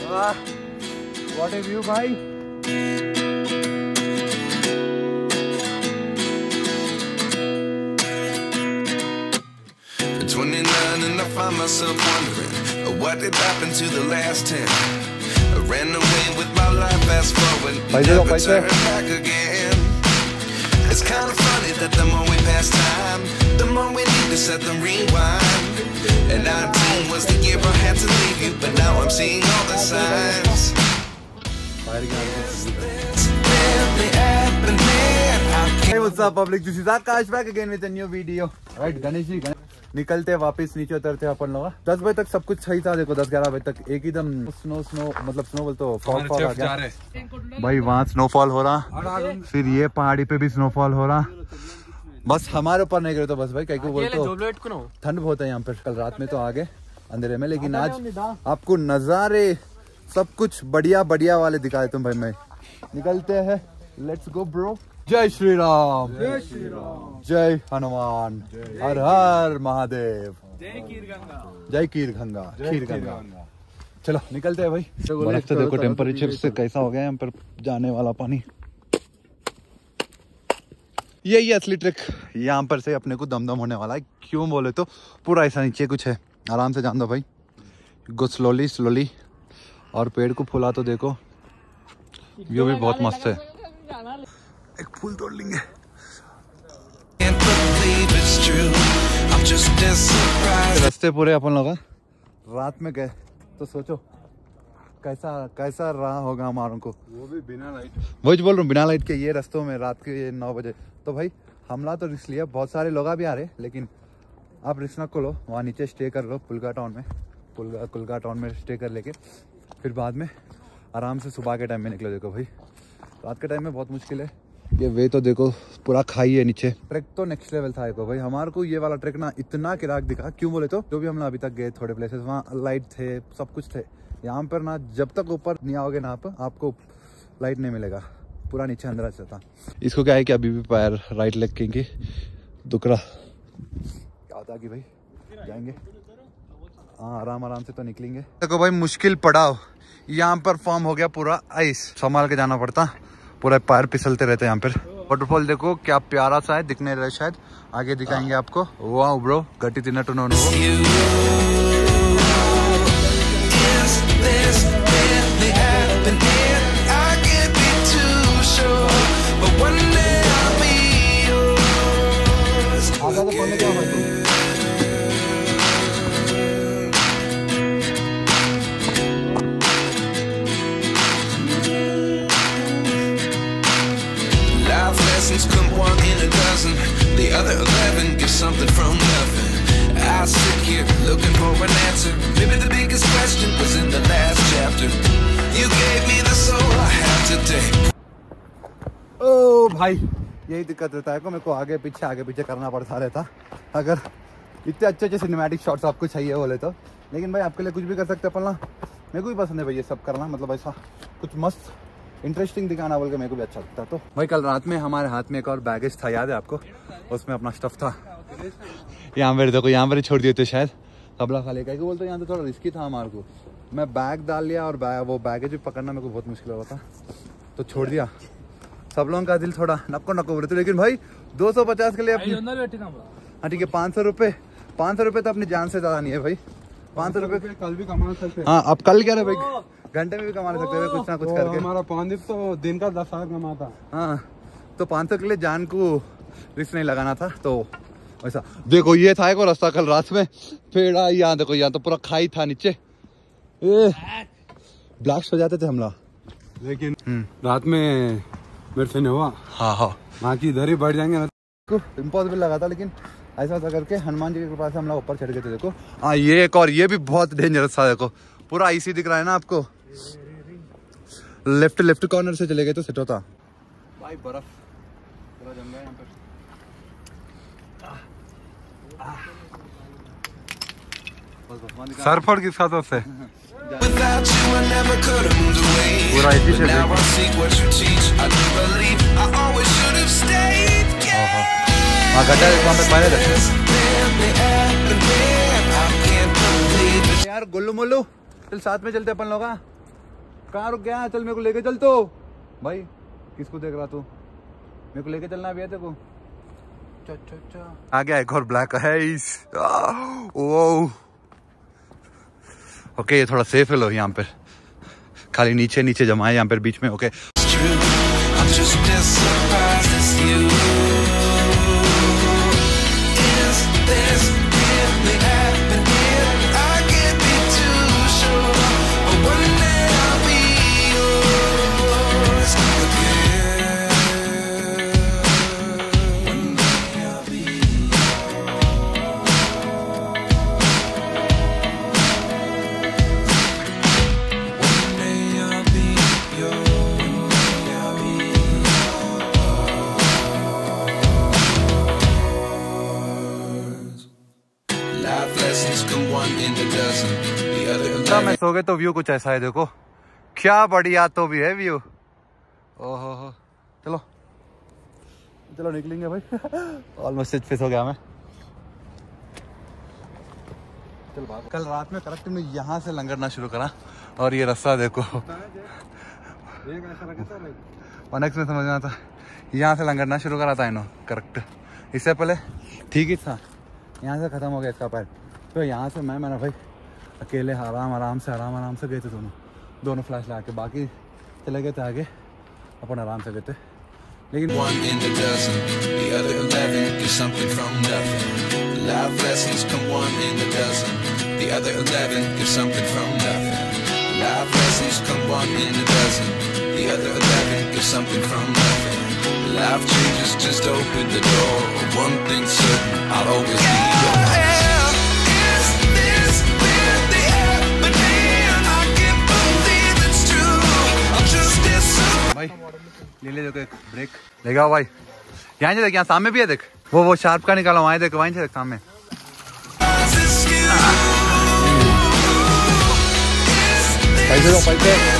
What a view भाई। At 29 and I find myself wondering what did happen to the last 10. I ran away with my life, fast forward, never turn back again. It's kind of funny that the more we pass time, the more we need to set them rewind. And 19 was the year I had to leave you, but now I'm seeing all the signs. Hey, what's up public, this is Akash back again with a new video. Right, Ganesh ji निकलते वापस नीचे उतरते अपन लोग। 10 बजे तक सब कुछ सही था, देखो 10-11 बजे तक एकदम स्नो मतलब स्नो बोल तो फॉल आ गया भाई। वहाँ स्नोफॉल हो रहा, फिर ये पहाड़ी पे भी स्नोफॉल हो रहा। बस हमारे ऊपर नहीं गिरे तो बस भाई, कहीं को बोलते हो ठंड बहुत है यहाँ पर। कल रात में तो आ गए अंधेरे में, लेकिन आज आपको नजारे सब कुछ बढ़िया बढ़िया वाले दिखाए तुम भाई। मैं निकलते हैं, लेट्स गो ब्रो। जय श्री राम, जय श्री राम, जय हनुमान, हर हर महादेव, जय खीर गंगा, खीर गंगा। चलो निकलते हैं भाई। बर्फ तो देखो टेम्परेचर से कैसा हो गया यहाँ पर जाने वाला पानी। यही असली ट्रिक, यहाँ पर से अपने को दमदम होने वाला है। क्यों बोले तो पूरा ऐसा नीचे कुछ है, आराम से जान दो भाई, गो स्लोली स्लोली। और पेड़ को फूला तो देखो, व्यू भी बहुत मस्त है। एक फूल तोड़ लेंगे। रास्ते पूरे अपन लोग रात में गए तो सोचो कैसा कैसा रहा होगा हमारों को, वो भी बिना लाइट। वही बोल रहा हूँ, बिना लाइट के ये रास्तों में रात के 9 बजे। तो भाई हमला तो रिस्क लिया, बहुत सारे लोग भी आ रहे, लेकिन आप रिस्क ना को लो, वहाँ नीचे स्टे कर लो पुलगा टाउन में, पुलगा टाउन में स्टे कर लेके फिर बाद में आराम से सुबह के टाइम में निकलो। देखो भाई रात के टाइम में बहुत मुश्किल है। ये वे तो देखो पूरा खाई है नीचे। ट्रैक तो नेक्स्ट लेवल था भाई हमारे को। ये वाला ट्रैक ना इतना किराक दिखा, क्यों बोले तो जो भी हम लोग अभी तक गए थोड़े प्लेसेस, वहाँ लाइट थे, सब कुछ थे। यहाँ पर ना जब तक ऊपर नहीं आओगे ना आप, आपको लाइट नहीं मिलेगा, पूरा नीचे अंदर चलता। इसको क्या है कि अभी भी पैर राइट लेग की दुख रहा। क्या होता कि भाई जाएंगे, हाँ आराम से तो निकलेंगे। देखो भाई मुश्किल पड़ाव यहाँ पर फॉर्म हो गया, पूरा आइस संभाल के जाना पड़ता, पूरा पैर फिसलते रहते हैं यहाँ पर। वाटरफॉल देखो क्या प्यारा सा है, दिखने रहे शायद, आगे दिखाएंगे आपको। वाह ब्रो, गट्टी तीन टू नोनो। Come one in a dozen, the other 11 get something from nothing. I sit here looking for an answer. Maybe the biggest question was in the last chapter. You gave me the soul I have today. ओ भाई यही दिक्कत रहता है को, मेरे को आगे पीछे करना पड़ता रहता अगर इतने अच्छे सिनेमैटिक शॉट्स आपको चाहिए बोले तो। लेकिन भाई आपके लिए कुछ भी कर सकते हैं अपन। मेरे को भी पसंद है भाई ये सब करना, मतलब ऐसा कुछ मस्त इंटरेस्टिंग दिखाना बोल के मेरे को भी अच्छा लगता। तो भाई कल रात में हमारे हाथ में एक और बैगेज था, याद है आपको, उसमें अपना स्टफ था। यहाँ पर देखो, यहाँ पर ही छोड़ दिए थे शायद, कबला खा लेकर बोलते यहाँ तो थोड़ा रिस्की था हमारे को। मैं बैग डाल लिया और वो बैगेज भी पकड़ना मेरे को बहुत मुश्किल हुआ था, तो छोड़ दिया। सब लोगों का दिल थोड़ा नक्को बोले थे, लेकिन भाई 250 के लिए हाँ ठीक है, 500 रुपये तो अपनी जान से ज्यादा नहीं है भाई। 500 रुपये कल भी कमा सकते हैं। हाँ अब कल क्या है भाई, घंटे में भी कमा सकते हैं कुछ ना कुछ करके। हमारा 5 दिन तो दिन का 10,000 कमाता। हाँ तो 500 के लिए जान को रिस्क नहीं लगाना था, तो वैसा। देखो ये था एक रास्ता कल रात में, पेड़ यहाँ देखो, यहाँ तो पूरा खाई था नीचे, ब्लास्ट हो जाते थे हमला। लेकिन रात में मेरे से नहीं हुआ। हाँ वहाँ की इधर ही बढ़ जाएंगे ना, इम्पॉसिबल लगा था, लेकिन ऐसा करके हनुमान जी के कृपा से हम लोग ऊपर चढ़ गए थे। देखो हाँ ये एक, और ये भी बहुत डेंजरस था। देखो पूरा आईसी दिख रहा है ना आपको, लेफ्ट कॉर्नर से चले गए तो सेट होता भाई। बर्फ पूरा जम गया यहाँ पर। सर फट किसका तो से पूरा इसी से यार। गोलू मोलू चल साथ में चलते अपन लोग। कहाँ रुक गया? चल मेरे को लेके चल तो भाई। किसको देख रहा तू? मेरे को लेके चलना भी है तेरे को। आ गया एक और ब्लैक है। ओके ये थोड़ा सेफ है लो यहाँ पे, खाली नीचे नीचे जमा है यहाँ पे बीच में। ओके मैं सो गए तो व्यू कुछ ऐसा है, देखो क्या बढ़िया तो भी है व्यू। ओहो हो, चलो चलो निकलेंगे भाई। ऑलमोस्ट फिस हो गया मैं। चल बात, कल रात में करेक्ट में यहाँ से लंगरना शुरू करा और ये रास्ता देखो 1x में समझ में आता, यहाँ से लंगरना शुरू करा था इन्हों करेक्ट। इससे पहले ठीक ही था, यहाँ से ख़त्म हो गया इसका पैर। तो यहाँ से मैंने भाई अकेले आराम से गए थे दोनों फ्लैश ला के, बाकी चले गए थे आगे, अपन आराम से गए थे। लेकिन one in a dozen, the other 11 get something from nothing. Life lessons come one in a dozen, the other 11 get something from nothing. Life lessons come one in a dozen, the other 11 get something from nothing. Life changes, just open the door. One thing's certain, I'll always be yours. भाई ले देखो एक break लेगा भाई, यहाँ से देख, यहाँ सामने भी है देख, वो शार्प का निकाला वहाँ देख, वहीं से देख सामने। पैसे दो पैसे।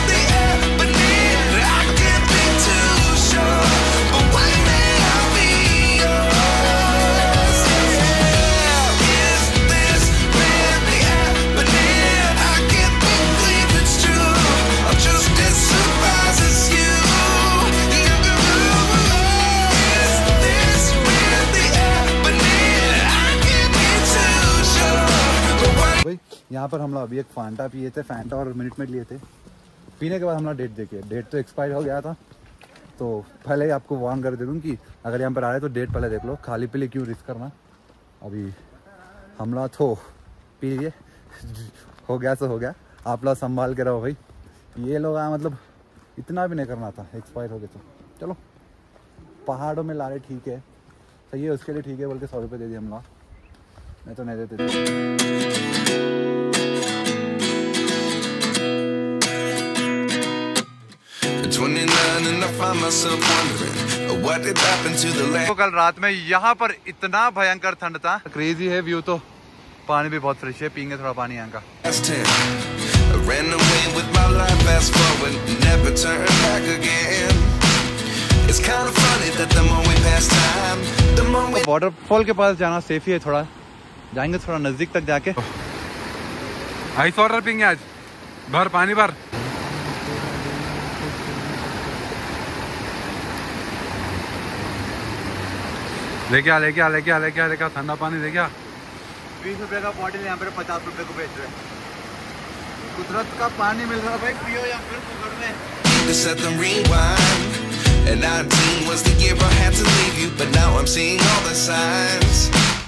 यहाँ पर हम लोग अभी एक फांटा पिए थे, फैंटा और मिनट में लिए थे। पीने के बाद हम लोग डेट देखे, डेट तो एक्सपायर हो गया था, तो पहले ही आपको वार्न कर दे दूँ कि अगर यहाँ पर आ रहे तो डेट पहले देख लो, खाली पीले क्यों रिस्क करना। अभी हम लोग तो पी लिए, हो गया सो हो गया, आप लोग संभाल के रहो भाई। ये लोग मतलब इतना भी नहीं करना था, एक्सपायर हो गए तो चलो पहाड़ों में ला रहे, ठीक है सही है, उसके लिए ठीक है बोल के 100 रुपये दे दिए हम लोग, नहीं तो नहीं देते थे। 29 and I find myself wondering what did happen to the last. तो कल रात में यहाँ पर इतना भयंकर ठंड था, क्रेजी है व्यू। तो पानी भी बहुत फ्रेश है, पीएंगे थोड़ा पानी यहाँ का। Ran away with my life, fast forward, never turn back again. It's kind of funny that the more we pass time, the more we. Waterfall के पास जाना सेफ ही है, थोड़ा जाएंगे थोड़ा नजदीक तक जाके। आइस वाटर पीएंगे आज, भर पानी भर। लेके आ ठंडा पानी लेके आ। 20 रुपए का बॉटल यहाँ पे 50 रुपए को बेच रहे हैं। कुदरत का पानी मिल रहा है भाई, पियो या फिर पकड़ में। Set them rewind. And 19 was the year I had to leave you, but now I'm seeing all the signs.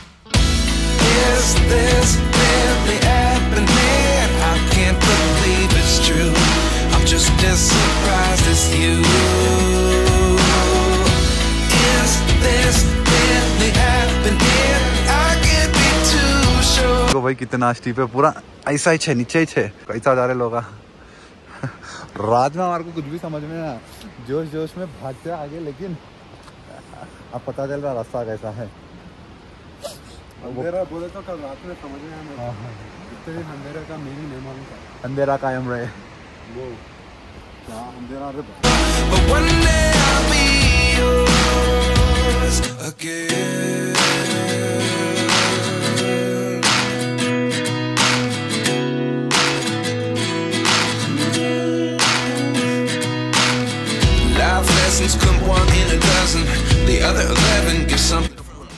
Is this really happening? I can't believe it's true. I'm just as surprised as you. Is this really happening? I can't be too sure. तो भाई कितना steep है, पूरा ऐसा ही है, नीचे ही है, कैसा जा रहे लोग। रात में हमारे को कुछ भी समझ में ना, जोश जोश में भागते आगे, लेकिन अब पता चल रहा रास्ता कैसा है। अंधेरा बोले तो कल रात में समझ में आया, इतने अंधेरे का मेरी नहीं मालूम था। अंधेरा कायम रहे, वो क्या अंधेरा रे। But one day I'll be yours again. dozen, the other 11 give something.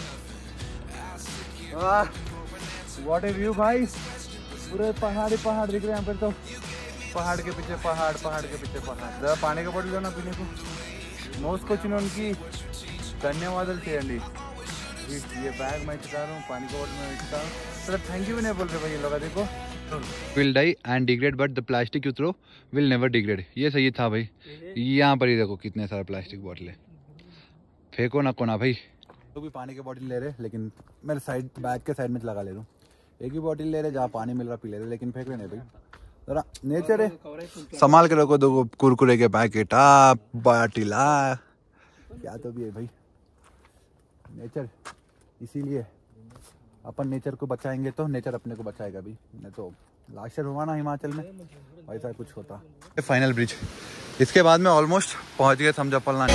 What a view भाई, पूरे पहाड़ ही पहाड़ दिख रहे हैं यहाँ पर। तो पहाड़ के पीछे पहाड़, पहाड़ के पीछे पहाड़। जरा पानी का बोतल लो ना पीने को। మోసుకొచ్చినోనికి ధన్యవాదాలు చేయండి। ये बैग मैं चुका रहा हूँ, पानी का बोतल मैं चुका हूँ, तो थैंक यू भी नहीं बोल रहे भाई ये लोग। देखो will die and degrade but the plastic you throw will never degrade. ये सही था भाई। यहाँ पर ही देखो कितने सारे प्लास्टिक बोतलें, फेंको ना कोना भाई। तो भी पानी के बोतल ले रहे, लेकिन मेरे साइड बैग के साइड में लगा ले रहा हूँ। एक ही बोतल ले रहे, जहाँ पानी मिल रहा पी ले रहे, लेकिन फेंक रहे नहीं भाई। जरा नेचर है, संभाल के रखो। दो कुरकुरे के पैकेट, बाटिला, क्या तो भी है भाई नेचर। इसीलिए अपन नेचर को बचाएंगे तो नेचर अपने को बचाएगा भी, नहीं तो लास्ट ईयर हुआ ना हिमाचल में वैसा कुछ होता। फाइनल ब्रिज, इसके बाद में ऑलमोस्ट पहुंच गए समझा पलना।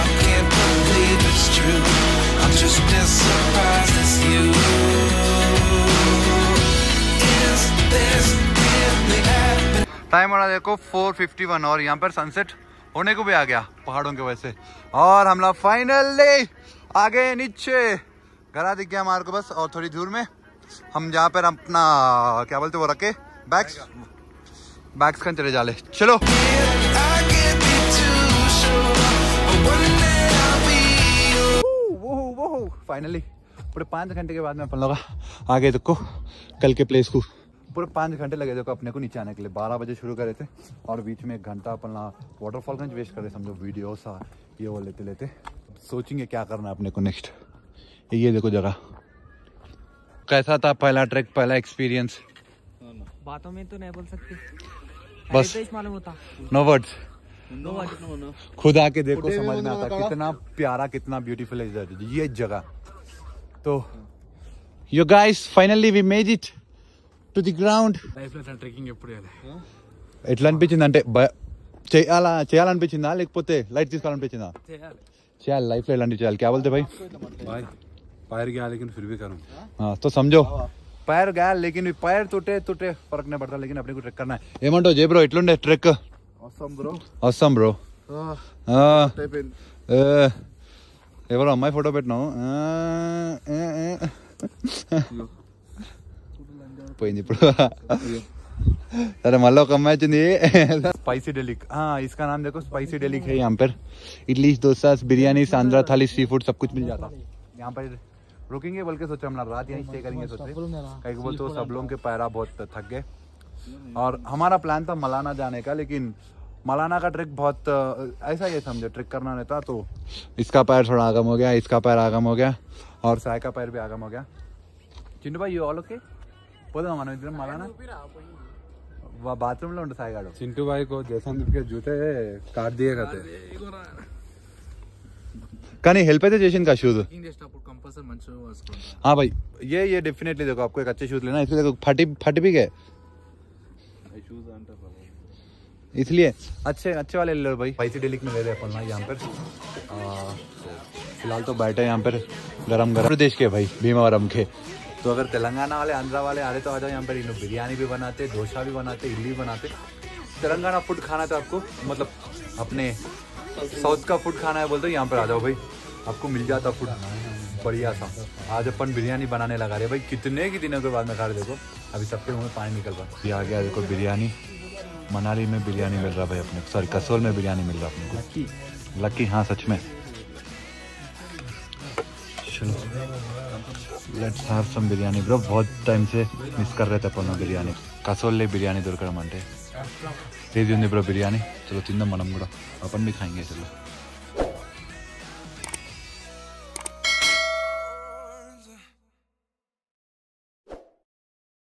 टाइम हो रहा देखो 4:51 और यहाँ पर सनसेट होने को भी आ गया पहाड़ों के वजह से। और हम लोग फाइनली आ गए नीचे। घरा दिख गया हमारे को बस, और थोड़ी दूर में हम जहाँ पर अपना क्या बोलते वो रखे बैग्स खन चले जाले। चलो वो फाइनली पूरे 5 घंटे के बाद में अपन लोग आ गए देखो कल के प्लेस को। पूरे 5 घंटे लगे देखो अपने को नीचे आने के लिए। 12 बजे शुरू करे थे और बीच में 1 घंटा अपन वाटरफॉल का वेस्ट करे समझो, वीडियो सा ये वो लेते लेते। सोचेंगे क्या करना है अपने को नेक्स्ट। ये देखो जगह कैसा था, पहला ट्रैक, पहला एक्सपीरियंस। बातों में तो नहीं बोल सकते, बस तो मालूम होता। नो वर्ड्स, खुद आके देखो समझ में आता कितना प्यारा, कितना ब्यूटीफुल है ये जगह। तो you guys finally we made it to the ground. Life లో ట్రెక్కింగ్ ఎప్పుడు ఎట్లా అనిపించింది అంటే చేయాలనిపించిందా లేకపోతే లైట్ తీసుకోవాలనిపించిందా? చేయాలి లైఫ్ లో ఇలాంటివి చేయాలి। क्या बोलते भाई? पैर गया लेकिन फिर भी करूं। हाँ तो समझो पैर गया लेकिन पैर टूटे फर्क नहीं पड़ता, लेकिन अपने को ट्रेक करना है। ఏమంటావు జే బ్రో ఎట్లుండే ట్రెక్? awesome bro ఎవరో అమ్మాయి ఫోటో పెట్టినావు పోయింది ఇప్పుడు। अरे मल्लो कम मैच स्पाइसी डेलिक। हाँ इसका नाम देखो स्पाइसी डेलिक है। यहाँ पर इडली डोसा बिरयानी सांद्रा थाली सी फूड सब कुछ मिल जाता। यहाँ पर रुकेंगे बोल के सोचे हम रात यहीं स्टे करेंगे सोचे, कहीं बोल तो सब लोगों के पैरा बहुत थक गए। और हमारा प्लान था मलाना जाने का, लेकिन मलाना का ट्रिक बहुत ऐसा ये समझो ट्रिक करना नहीं था। तो इसका पैर थोड़ा आगम हो गया, इसका पैर आगम हो गया और साय का पैर भी आगम हो गया। चिंटू भाई यू ऑल ओके? పోదాం మనం ఇద్దరం మలానా బాత్రూమ్ లో ఉండు సాయిగాడు। चिंटू भाई को जैसनदीप के जूते काट दिए कहते। కానీ హెల్ప్ అయితే చేసింది का शूज। Compulsory मंचो Vasco. हाँ भाई ये डेफिनेटली देखो आपको एक अच्छे शूज लेना, इसलिए देखो फट भी गए इसलिए अच्छे वाले ले लो भाई। स्पाइसी डेलिक में ले रहे अपन यहाँ पर। फिलहाल तो बैठे यहाँ पर गरम प्रदेश के भाई भीमावरम के। तो अगर तेलंगाना वाले आंध्रा वाले आ रहे तो आ जाओ यहाँ पर। इन बिरयानी भी बनाते, डोसा भी बनाते, इडली भी बनाते। तेलंगाना फूड खाना तो आपको मतलब अपने साउथ का फूड खाना है बोलते यहाँ पर आ जाओ भाई, आपको मिल जाता फूड बढ़िया सा। आज अपन बिरयानी बनाने लगा रहे भाई, कितने की दिनों के बाद में खा रहे। देखो अभी सबके मुँह में पानी निकल रहा। ये आ गया देखो बिरयानी। मनाली में बिरयानी मिल रहा भाई अपने, सॉरी कसोल में बिरयानी मिल रहा अपने को। लकी हाँ सच में। चलो let's have some biryani bro. बहुत टाइम से मिस कर रहे थे अपन बिरयानी। कसोल्ले बिरयानी దొరకడం అంటే తేజీ ఉంది బ్రో బిర్యానీ। चलो తిందాం మనం కూడా, अपन भी खाएंगे। चलो